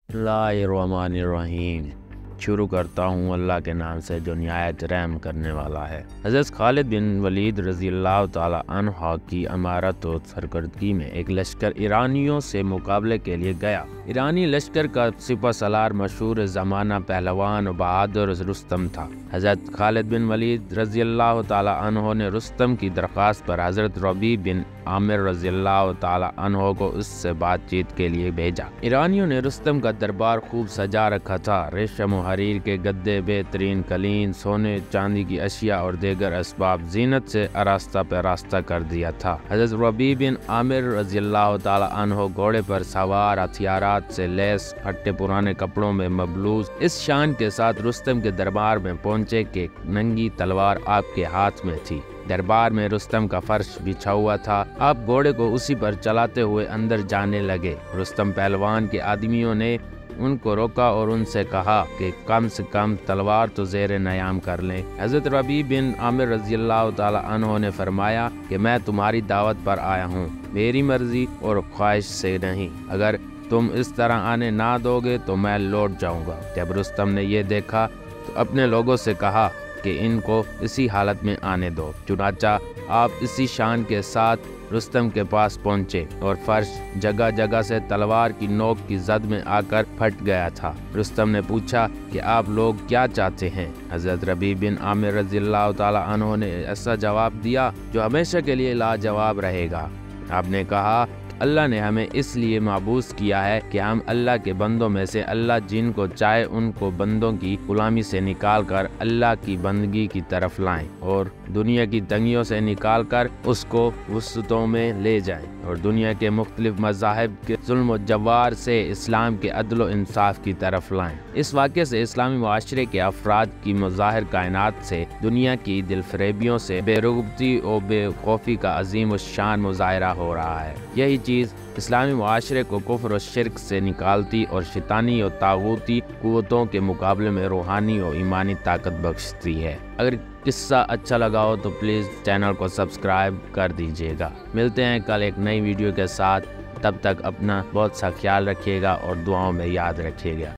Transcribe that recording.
बिस्मिल्लाहिर्रहमानिर्रहीम। शुरू करता हूँ अल्लाह के नाम से जो निहायत रहम करने वाला है। हज़रत खालिद बिन वलीद रज़ी अल्लाह ताला अन्हु की अमारत और सरकर्दगी में एक लश्कर ईरानियों से मुकाबले के लिए गया। ईरानी लश्कर का सिपह सलार मशहूर ज़माना पहलवान और बहादुर रुस्तम था। हज़रत खालिद बिन वलीद रज़ी अल्लाह ताला अन्हु ने रुस्तम की दरख्वास्त पर हज़रत रबी बिन आमिर रज़ी अल्लाह ताला अन्हु को उससे बातचीत के लिए भेजा। ईरानियों ने रुस्तम का दरबार खूब सजा रखा था। रेशम और हरीर के गद्दे, बेहतरीन कलीन, सोने चांदी की अशिया और दीगर असबाब जीनत से आरास्ता पे रास्ता कर दिया था। हज़रत रबी बिन आमिर रज़ी अल्लाह ताला अन्हु घोड़े पर सवार, हथियारात से लैस, फटे पुराने कपड़ों में मबलूस इस शान के साथ रुस्तम के दरबार में पहुंचे कि नंगी तलवार आपके हाथ में थी। दरबार में रुस्तम का फर्श बिछा हुआ था। आप घोड़े को उसी पर चलाते हुए अंदर जाने लगे। रुस्तम पहलवान के आदमियों ने उनको रोका और उनसे कहा कि कम से कम तलवार तो ज़ेर नयाम कर लें। हज़रत रबी बिन आमिर रज़ी अल्लाह ताला अन्हु ने फरमाया कि मैं तुम्हारी दावत पर आया हूँ, मेरी मर्जी और ख्वाहिश से नहीं। अगर तुम इस तरह आने ना दोगे तो मैं लौट जाऊँगा। जब रुस्तम ने ये देखा तो अपने लोगों से कहा कि इनको इसी हालत में आने दो। चुनाचा आप इसी शान के साथ रुस्तम के पास पहुंचे और फर्श जगह जगह से तलवार की नोक की जद में आकर फट गया था। रुस्तम ने पूछा कि आप लोग क्या चाहते हैं? हज़रत रबी बिन आमिर रज़ी अल्लाह ताला अन्हु ने ऐसा जवाब दिया जो हमेशा के लिए लाजवाब रहेगा। आपने कहा, अल्लाह ने हमें इसलिए माबूस किया है कि हम अल्लाह के बंदों में से अल्लाह जिनको चाहे उनको बंदों की गुलामी से निकाल कर अल्लाह की बंदगी की तरफ लाएं और दुनिया की तंगियों से निकाल कर उसको वसतों में ले जाएं और दुनिया के मुख्तलिफ मज़ाहिब के जुल्म और जवार से इस्लाम के अदल व इंसाफ की तरफ लाएं। इस वाक़े से इस्लामी माशरे के अफराद की मुज़ाहिर कायनात से दुनिया की दिलफरेबियों से बेरुगबती और बेखौफी का अजीम शान मुज़ाहिरा हो रहा है। यही चीज़ इस्लामी माशरे को कुफ्र और शिर्क से निकालती और शैतानी और तागूती कुव्वतों के मुकाबले में रूहानी और ईमानी ताकत बख्शती है। अगर किस्सा अच्छा लगा हो तो प्लीज़ चैनल को सब्सक्राइब कर दीजिएगा। मिलते हैं कल एक नई वीडियो के साथ। तब तक अपना बहुत सा ख्याल रखिएगा और दुआओं में याद रखिएगा।